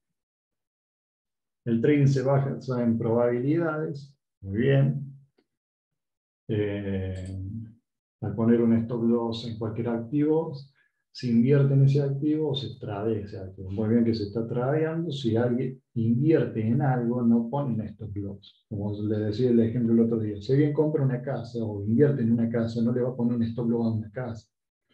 El trading se basa en probabilidades, muy bien. Al poner un stop loss en cualquier activo, se invierte en ese activo o se tradea ese activo. Muy bien que se está tradeando. Si alguien invierte en algo, no pone un stop loss. Como le decía el ejemplo el otro día. Si alguien compra una casa o invierte en una casa, no le va a poner un stop loss a una casa.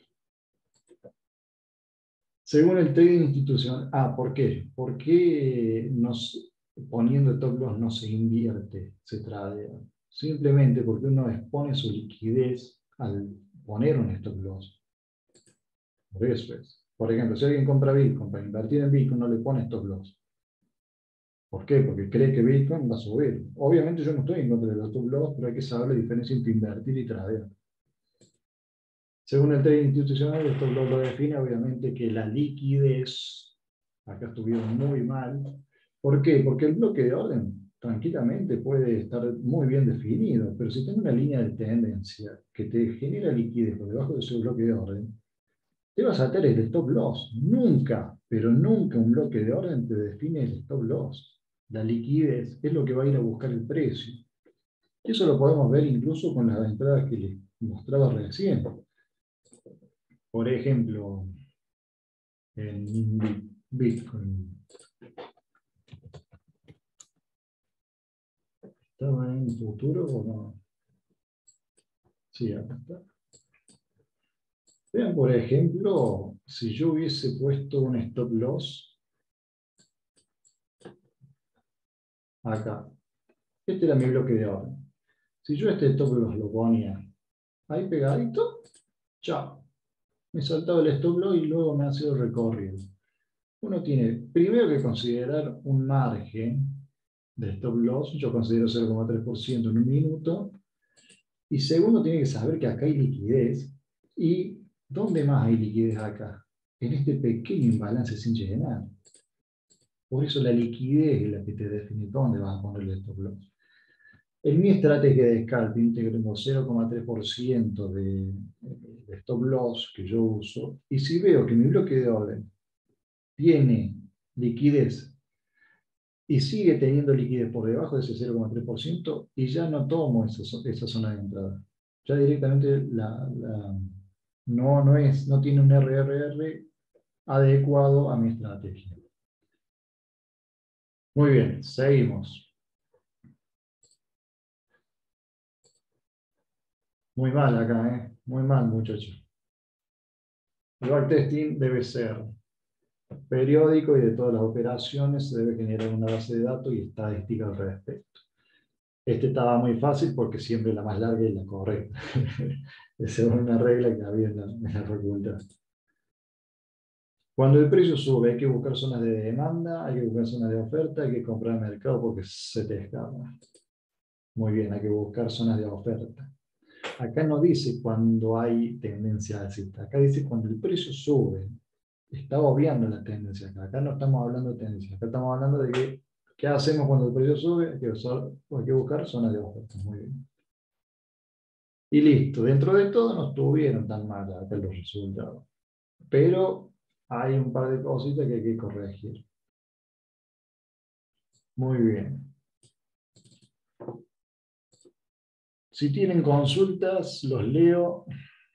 Según el trading institucional. ¿Por qué? ¿Por qué poniendo stop loss no se invierte, se tradea? Simplemente porque uno expone su liquidez al poner un stop loss. Por eso es. Por ejemplo, si alguien compra Bitcoin, para invertir en Bitcoin no le pone stop loss. ¿Por qué? Porque cree que Bitcoin va a subir. Obviamente yo no estoy en contra de los stop loss, pero hay que saber la diferencia entre invertir y tradear. Según el trading institucional, el stop loss lo define obviamente que la liquidez, acá estuvieron muy mal. ¿Por qué? Porque el bloque de orden tranquilamente puede estar muy bien definido, pero si tiene una línea de tendencia que te genera liquidez por debajo de ese bloque de orden, te vas a atar el stop loss. Nunca, pero nunca un bloque de orden te define el stop loss. La liquidez es lo que va a ir a buscar el precio. Y eso lo podemos ver incluso con las entradas que les mostraba recién. Por ejemplo, en Bitcoin. ¿Estaba en futuro o no? Sí, acá está. Vean, por ejemplo, si yo hubiese puesto un stop loss acá. Este era mi bloque de orden. Si yo este stop loss lo ponía ahí pegadito, chao. Me saltaba el stop loss y luego me ha sido recorrido. Uno tiene primero que considerar un margen de stop loss. Yo considero 0,3% en un minuto. Y segundo, tiene que saber que acá hay liquidez. ¿Y dónde más hay liquidez acá? En este pequeño imbalance sin llenar. Por eso la liquidez es la que te define dónde vas a poner el stop loss. En mi estrategia de scalping tengo 0,3% de stop loss que yo uso. Y si veo que mi bloque de orden tiene liquidez y sigue teniendo liquidez por debajo de ese 0,3%, y ya no tomo esa zona de entrada. Ya directamente no tiene un RRR adecuado a mi estrategia. Muy bien, seguimos. Muy mal acá, ¿eh? Muy mal, muchachos. El backtesting debe ser periódico y de todas las operaciones se debe generar una base de datos y estadística al respecto. Este estaba muy fácil porque siempre la más larga es la correcta. Esa es una regla que había en la facultad. Cuando el precio sube, hay que buscar zonas de demanda, hay que buscar zonas de oferta, hay que comprar en el mercado porque se te escapa. Muy bien, hay que buscar zonas de oferta. Acá no dice cuando hay tendencia alcista, acá dice cuando el precio sube. Está obviando la tendencia acá. Acá no estamos hablando de tendencia, acá estamos hablando de que, ¿qué hacemos cuando el precio sube? Hay que buscar zonas de oferta. Muy bien. Y listo, dentro de todo no estuvieron tan mal acá los resultados. Pero hay un par de cositas que hay que corregir. Muy bien. Si tienen consultas, los leo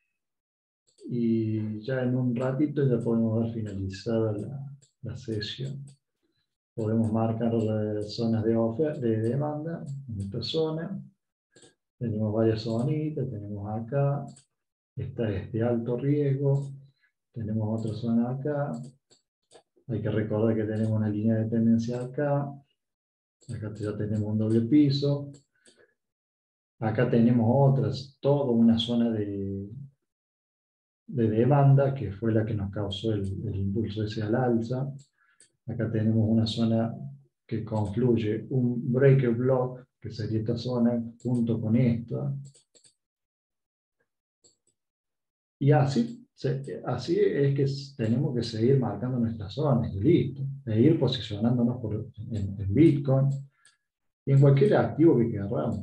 y ya en un ratito ya podemos dar finalizada la sesión. Podemos marcar zonas de demanda en esta zona. Tenemos varias zonitas, tenemos acá, esta es de alto riesgo, tenemos otra zona acá, hay que recordar que tenemos una línea de tendencia acá, acá ya tenemos un doble piso, acá tenemos otras, toda una zona de demanda que fue la que nos causó el impulso ese al alza. Acá tenemos una zona que confluye un breaker block, que sería esta zona, junto con esta. Y así Así es que tenemos que seguir marcando nuestras zonas y listo. E ir posicionándonos en Bitcoin y en cualquier activo que queramos.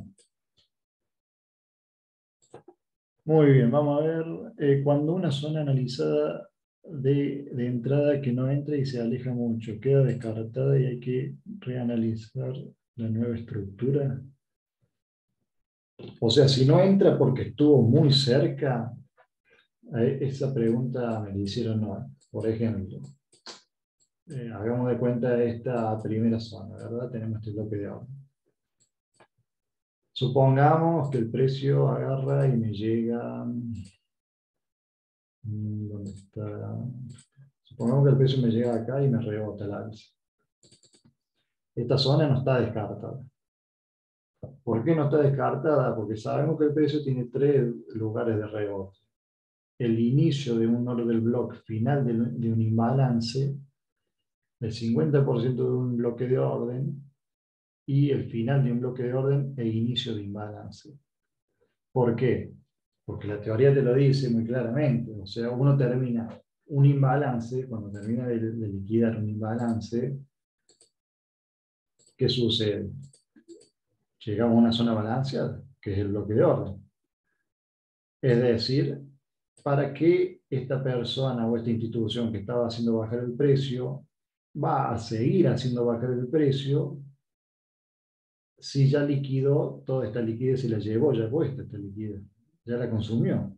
Muy bien, vamos a ver. Cuando una zona analizada de entrada que no entra y se aleja mucho, queda descartada y hay que reanalizar la nueva estructura. O sea, si no entra porque estuvo muy cerca, esa pregunta me la hicieron no. Por ejemplo, hagamos de cuenta esta primera zona, ¿verdad? Tenemos este bloque de oro. Supongamos que el precio agarra y me llega. ¿Dónde está? Supongamos que el precio me llega acá y me rebota el alza. Esta zona no está descartada. ¿Por qué no está descartada? Porque sabemos que el precio tiene tres lugares de rebote. El inicio de un orden del bloque final de un imbalance, el 50% de un bloque de orden y el final de un bloque de orden e inicio de imbalance. ¿Por qué? Porque la teoría te lo dice muy claramente. O sea, uno termina un imbalance, cuando termina de liquidar un imbalance, ¿qué sucede? Llegamos a una zona balanceada, que es el bloque de orden. Es decir, ¿para qué esta persona o esta institución que estaba haciendo bajar el precio va a seguir haciendo bajar el precio si ya liquidó toda esta liquidez y la llevó ya puesta esta liquidez? Ya la consumió.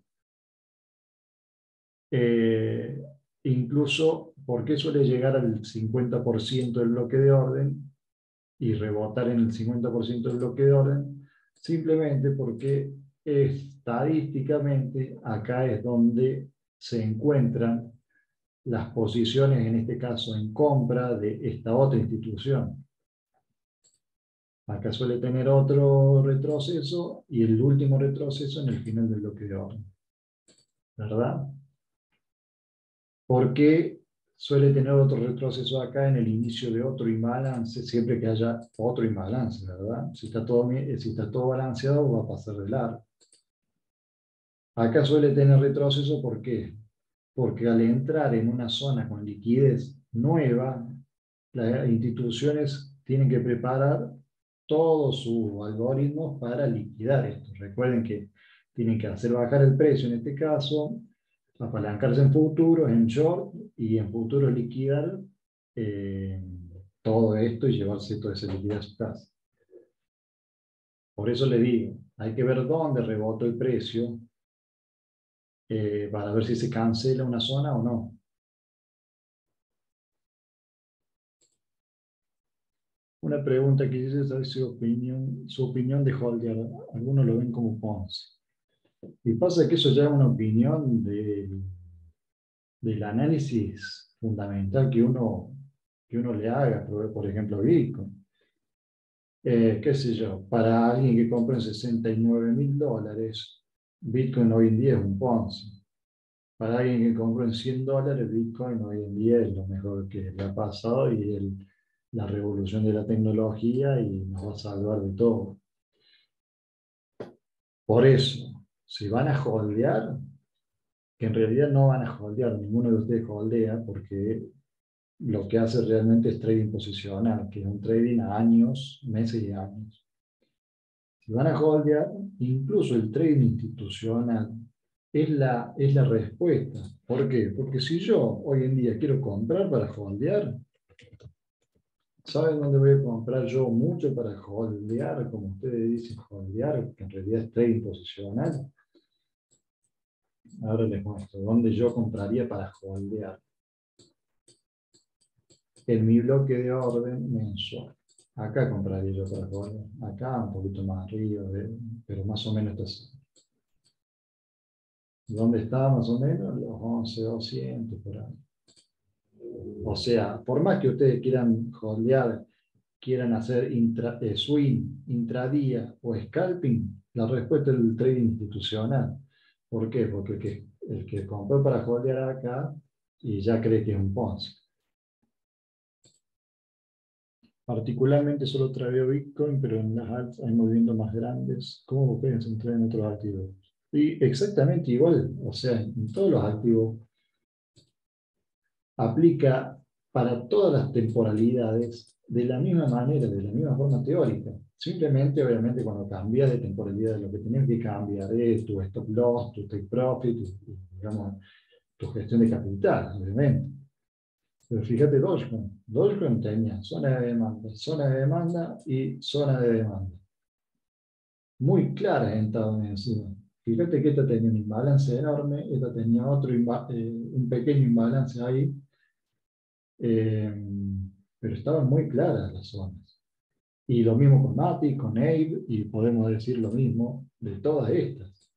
Eh, Incluso, ¿por qué suele llegar al 50% del bloque de orden y rebotar en el 50% del bloque de orden? Simplemente porque estadísticamente acá es donde se encuentran las posiciones, en este caso en compra de esta otra institución. Acá suele tener otro retroceso y el último retroceso en el final del bloque de orden. ¿Verdad? ¿Por qué suele tener otro retroceso acá en el inicio de otro imbalance? Siempre que haya otro imbalance, ¿verdad? Si está todo balanceado, va a pasar de largo. Acá suele tener retroceso, ¿por qué? Porque al entrar en una zona con liquidez nueva, las instituciones tienen que preparar todos sus algoritmos para liquidar esto. Recuerden que tienen que hacer bajar el precio, en este caso, apalancarse en futuros, en short, y en futuros liquidar eh, todo esto y llevarse toda esa liquidez a su casa. Por eso le digo, hay que ver dónde rebotó el precio para ver si se cancela una zona o no. Una pregunta que dice saber su opinión de holdear. Algunos lo ven como Ponzi. Y pasa que eso ya es una opinión del análisis fundamental que uno le haga, por ejemplo, Bitcoin. Qué sé yo, para alguien que compra en $69.000, Bitcoin hoy en día es un Ponzi. Para alguien que compró en $100, Bitcoin hoy en día es lo mejor que le ha pasado y la revolución de la tecnología y nos va a salvar de todo. Por eso, si van a holdear, que en realidad no van a holdear, ninguno de ustedes holdea porque lo que hace realmente es trading posicional, que es un trading a años, meses y años. Si van a holdear, incluso el trading institucional es la respuesta. ¿Por qué? Porque si yo hoy en día quiero comprar para holdear, ¿saben dónde voy a comprar yo mucho para holdear? Como ustedes dicen, holdear, que en realidad es trading posicional. Ahora les muestro dónde yo compraría para holdear. En mi bloque de orden mensual. Acá compraría yo para holdear. Acá un poquito más arriba, pero más o menos está así. ¿Dónde está más o menos? Los 11.200 por ahí. O sea, por más que ustedes quieran holdear, quieran hacer swing, intradía o scalping, la respuesta es el trading institucional. ¿Por qué? Porque el que compró para holdear acá y ya cree que es un Ponzi. Particularmente solo tradeo Bitcoin, pero en las altas hay movimientos más grandes. ¿Cómo pueden entrar en otros activos? Y exactamente igual, o sea, en todos los activos aplica para todas las temporalidades de la misma manera, de la misma forma teórica. Simplemente, obviamente, cuando cambias de temporalidad, lo que tienes que cambiar es tu stop loss, tu take profit, digamos, tu gestión de capital, obviamente. Pero fíjate Dogecoin. Dogecoin tenía zona de demanda y zona de demanda. Muy claras en Estados Unidos. Fíjate que esta tenía un imbalance enorme, esta tenía un pequeño imbalance ahí, eh, pero estaban muy claras las zonas. Y lo mismo con Matic, con Abe, y podemos decir lo mismo de todas estas.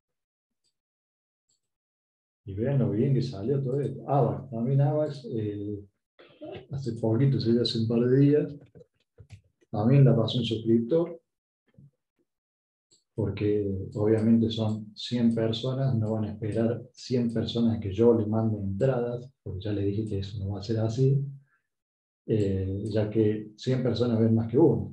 Y vean lo bien que salió todo esto. AVAX, también AVAX, hace poquito, hace un par de días, también la pasó un suscriptor, porque obviamente son 100 personas, no van a esperar 100 personas que yo le mande entradas, porque ya le dije que eso no va a ser así, ya que 100 personas ven más que uno.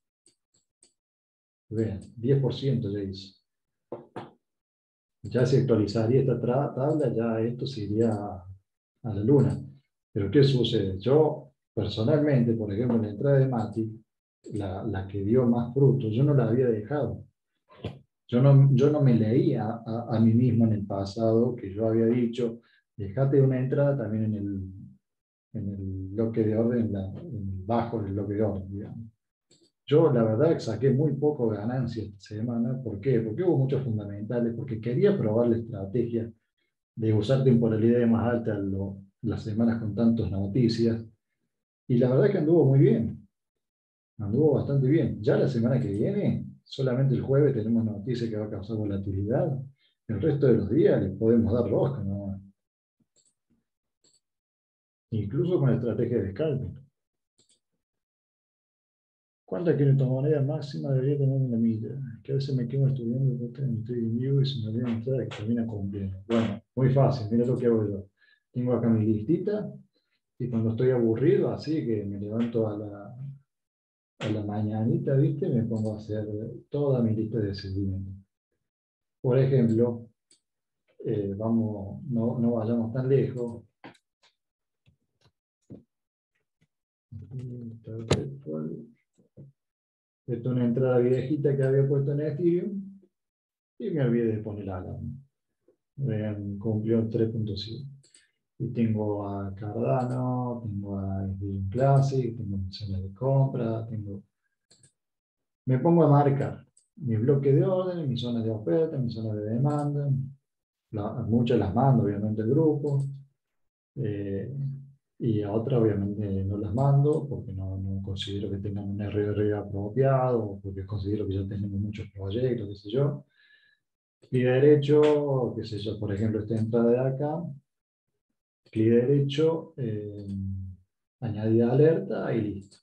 Vean, 10% ya hizo. Ya se actualizaría esta tabla, ya esto se iría a la luna. Pero ¿qué sucede? Yo, personalmente, por ejemplo, en la entrada de Mati, la que dio más frutos, yo no la había dejado. Yo no me leía a mí mismo en el pasado que yo había dicho, dejate una entrada también en el bloque de orden, bajo del bloque de orden, digamos. Yo, la verdad, saqué muy poco ganancia esta semana. ¿Por qué? Porque hubo muchos fundamentales, porque quería probar la estrategia de usar temporalidades más altas las semanas con tantas noticias. Y la verdad que anduvo muy bien, anduvo bastante bien. Ya la semana que viene, solamente el jueves tenemos noticias que va a causar volatilidad. El resto de los días les podemos dar rosca, ¿no? Incluso con la estrategia de scalping. ¿Cuánta criptomoneda máxima debería tener en la milla? Que a veces me quedo estudiando en TradingView y se me olvida mostrar que termina cumpliendo. Bueno, muy fácil, mira lo que hago yo. Tengo acá mi listita y cuando estoy aburrido, así que me levanto a la mañanita, ¿viste? Me pongo a hacer toda mi lista de seguimiento. Por ejemplo, no vayamos tan lejos. Esta es una entrada viejita que había puesto en Ethereum y me olvidé de poner alarma. Cumplió 3.7. Y tengo a Cardano, tengo a Ethereum Classic, tengo opciones de compra, me pongo a marcar mi bloque de orden, mis zonas de oferta, mis zonas de demanda. Muchas las mando, obviamente, al grupo. eh, y a otras, obviamente, no las mando porque no considero que tengan un RR apropiado, o porque considero que ya tenemos muchos proyectos, qué sé yo. Clic derecho, qué sé yo, por ejemplo, esta entrada de acá, clic derecho, añadir alerta y listo.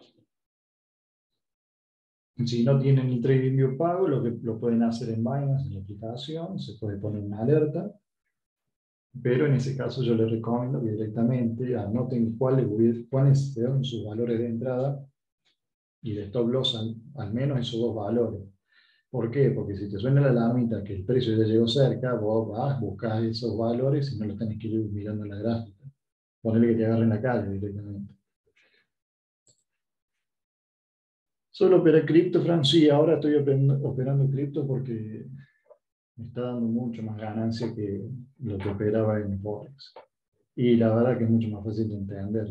Si no tienen ni TradingView pago, lo pueden hacer en Binance, en la aplicación, se puede poner una alerta, pero en ese caso yo les recomiendo que directamente anoten cuáles serán sus valores de entrada y de stop loss al menos esos dos valores. ¿Por qué? Porque si te suena la alarmita que el precio ya llegó cerca, vos vas, buscas esos valores y no los tenés que ir mirando en la gráfica. Ponele que te agarren la calle directamente. Solo operé cripto, Fran, sí, ahora estoy operando cripto porque me está dando mucho más ganancia que lo que operaba en Forex. Y la verdad que es mucho más fácil de entender.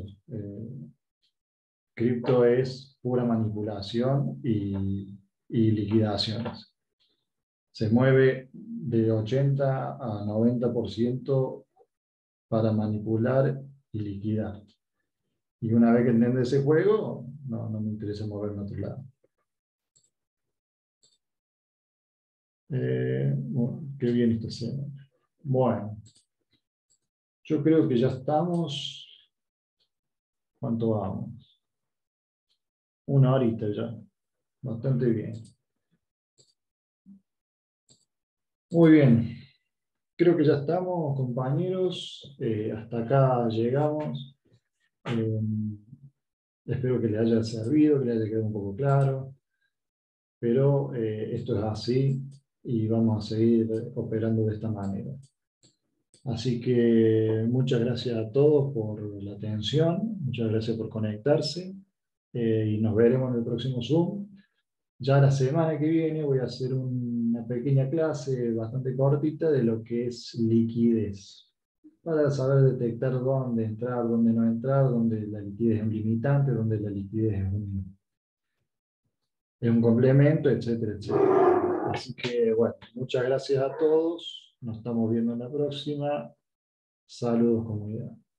Cripto es pura manipulación y liquidaciones. Se mueve de 80 a 90% para manipular y liquidar. Y una vez que entiendes ese juego, no me interesa moverme a otro lado. Bueno, qué bien esta semana. Bueno, yo creo que ya estamos. ¿Cuánto vamos? Una horita ya. Bastante bien. Muy bien. Creo que ya estamos, compañeros. Hasta acá llegamos. Eh, espero que le haya servido, que le haya quedado un poco claro. Pero esto es así. y vamos a seguir operando de esta manera. Así que muchas gracias a todos por la atención, muchas gracias por conectarse y nos veremos en el próximo Zoom. Ya la semana que viene voy a hacer una pequeña clase bastante cortita de lo que es liquidez, para saber detectar dónde entrar, dónde no entrar, dónde la liquidez es un limitante, dónde la liquidez es un complemento, etcétera, etcétera. Así que bueno, muchas gracias a todos, nos estamos viendo en la próxima. Saludos, comunidad.